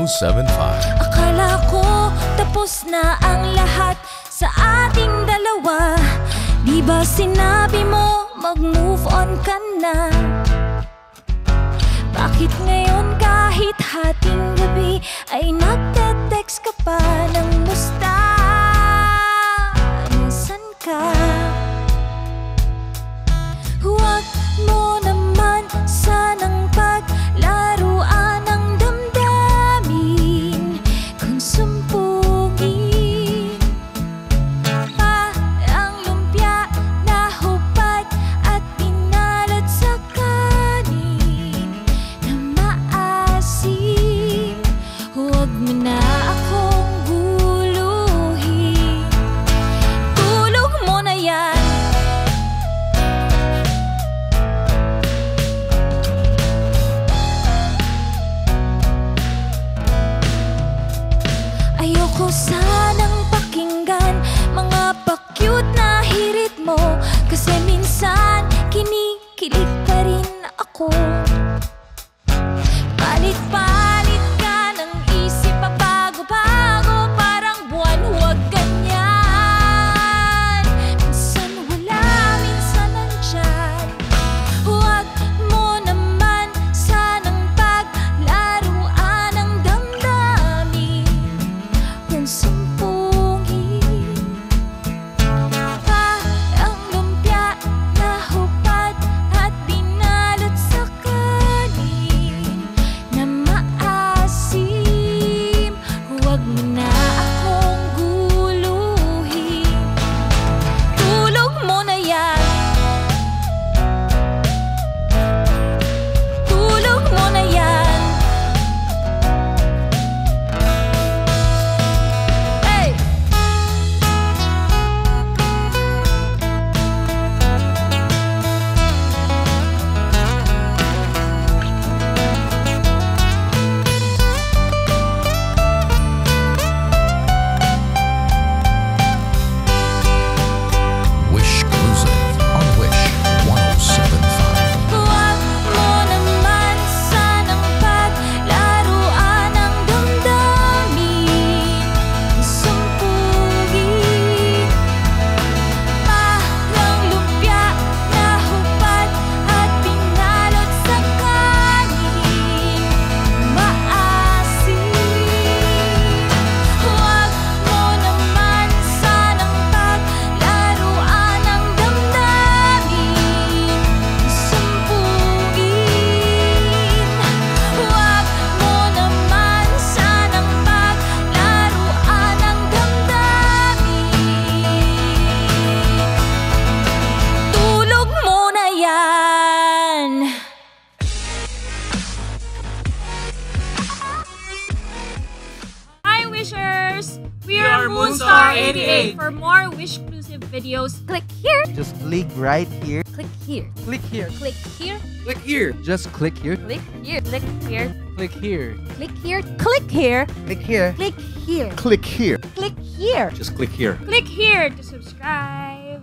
1075. Akala ko tapos na ang lahat sa ating dalawa. Di ba sinabi mo mag-move on ka na? Bakit ngayon kahit hating gabi ay nagte-text ka pa ng musta? Nasaan ka? Huwag mo naman sanang paglaruan ng damdamin kung sumpugin pa ang lumpia na hubad at pinalot sa kanin na maasim. Huwag mo na akong guluhin. Tulog mo na yan. Ayoko sanang pakinggan mga pa-cute na hirit mo, kasi minsan kinikilig pa rin ako. Palit-palit ka ng isip, pabago-bago parang buwan, huwag ganyan. Minsan wala, minsan nandyan. Huwag mo naman sanang paglaruan ng damdamin kung sumpungin pa ang lumpia na hubad at binalot sa kanin na maasim. Huwag mo na akong guluhin. Tulog mo na yan. Tulog mo na yan. Hey! WISHclusive on Wish 1075. Huwag mo naman sanang paglaruan ng damdamin sumpugin parang lumpia na hubad at pinalot sa kanin maasim. Huwag mo naman sanang paglaruan ng damdamin sumpugin. Huwag mo naman sanang paglaruan ng damdamin. Tulog mo na yan. Hi Wishers! We are are Moonstar88. For more WISHclusive videos, click here, Just click right here. click here, Click here. click here, Click here. Just click here. click here, click here, Click here. click here, click here, Click here. click here, Click here. click here. Just click here. Click here to subscribe.